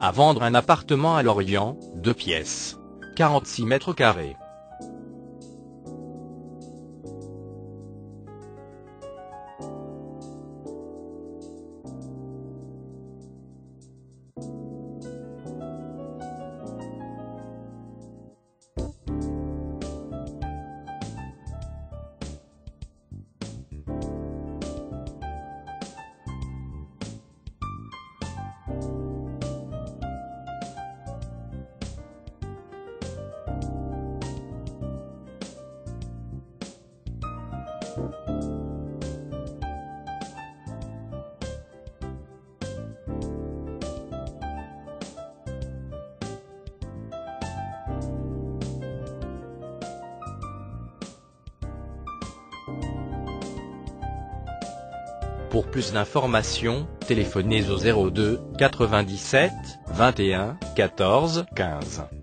À vendre un appartement à Lorient, 2 pièces. 46 mètres carrés. Pour plus d'informations, téléphonez au 02 97 21 14 15.